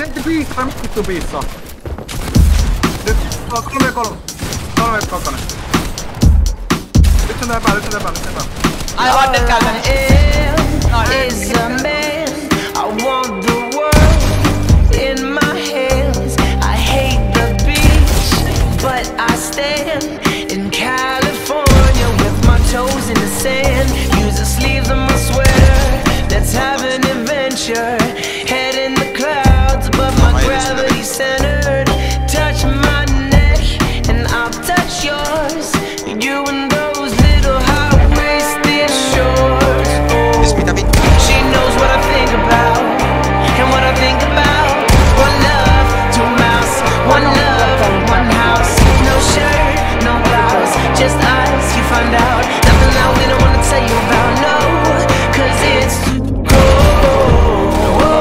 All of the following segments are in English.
Setti piissaa, vittu piissaa. Nyt 3-3. 3-2. Nyt sen tää päällä. Ai Vannet käytän. Is a man. I want the world in my hands. I hate the beach, but I stand in California with my toes in the sand. Use the sleeves of my sweater. Let's have an adventure. Head in the clouds, but my gravity centered. Touch my neck, and I'll touch yours. You and those little high-waisted shorts. She knows what I think about, and what I think about. One love, two mouths. One love, one house. No shirt, no blouse, just us. You find out nothing that we don't wanna tell you about. No, 'cause it's too cold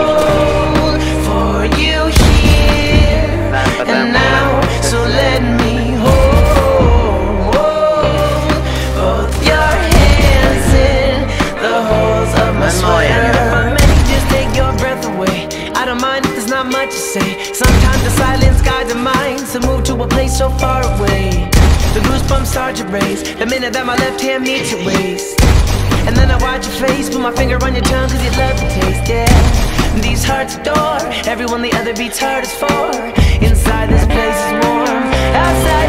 for you here and now. So let me hold both your hands in the holes of my sweater. Just take your breath away. I don't mind if there's not much to say. Sometimes the silence guides the mind to move to a place so far away. The goosebumps start to raise the minute that my left hand meets your waist. And then I watch your face, put my finger on your tongue 'cause you love the taste, yeah. These hearts adore everyone the other beats hardest for. Inside this place is warm, outside